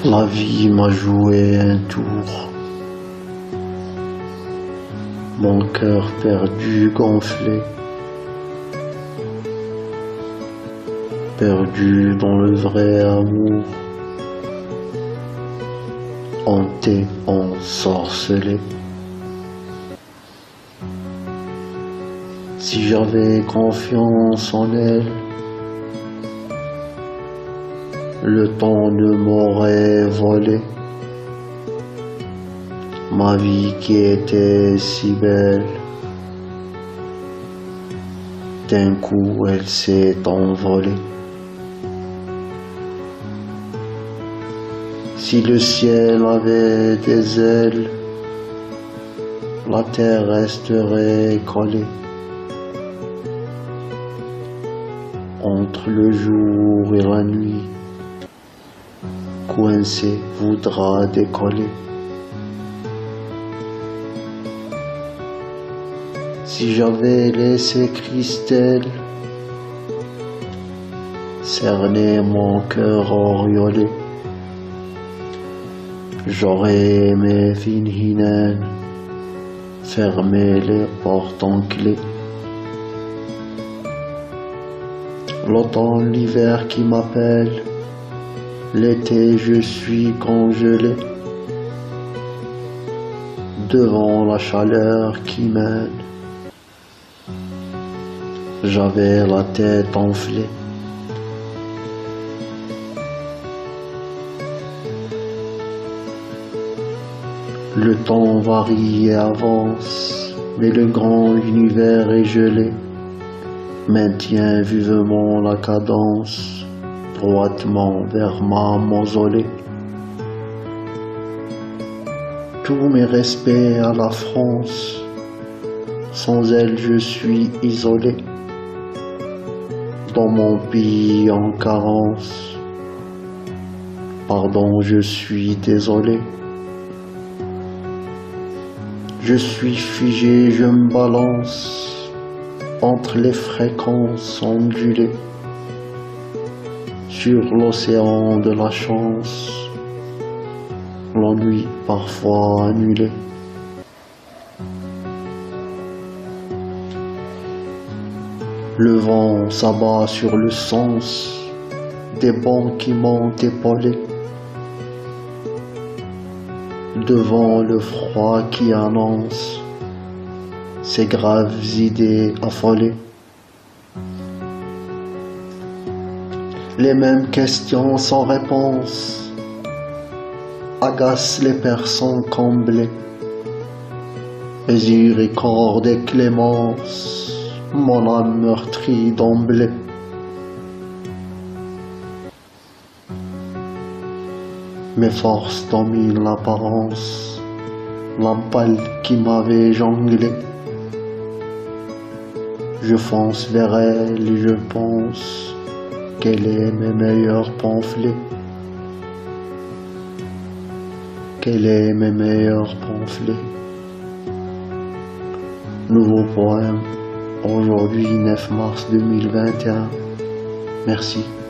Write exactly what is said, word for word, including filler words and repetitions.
La vie m'a joué un tour, mon cœur perdu, gonflé, perdu dans le vrai amour, hanté, ensorcelé. Si j'avais confiance en elle, le temps ne m'aurait volé. Ma vie qui était si belle, d'un coup elle s'est envolée. Si le ciel avait des ailes, la terre resterait collée. Entre le jour et la nuit, coincé voudra décoller. Si j'avais laissé Christelle cerner mon cœur auréolé, j'aurais aimé Finhinen fermer les portes en clé. L'automne, l'hiver qui m'appelle, l'été je suis congelé devant la chaleur qui mène. J'avais la tête enflée. Le temps varie et avance, mais le grand univers est gelé, maintient vivement la cadence, droitement vers ma mausolée. Tous mes respects à la France, sans elle je suis isolé, dans mon pays en carence. Pardon, je suis désolé. Je suis figé, je me balance entre les fréquences ondulées, sur l'océan de la chance, l'ennui parfois annulé. Le vent s'abat sur le sens des bancs qui m'ont épaulé, devant le froid qui annonce ces graves idées affolées. Les mêmes questions sans réponse agacent les personnes comblées. Miséricorde et clémence, mon âme meurtrie d'emblée. Mes forces dominent l'apparence, la balle qui m'avait jonglé. Je fonce vers elle et je pense qu'elle est mes meilleurs pamphlets. Qu'elle est mes meilleurs pamphlets. Nouveau poème, aujourd'hui neuf mars deux mille vingt et un. Merci.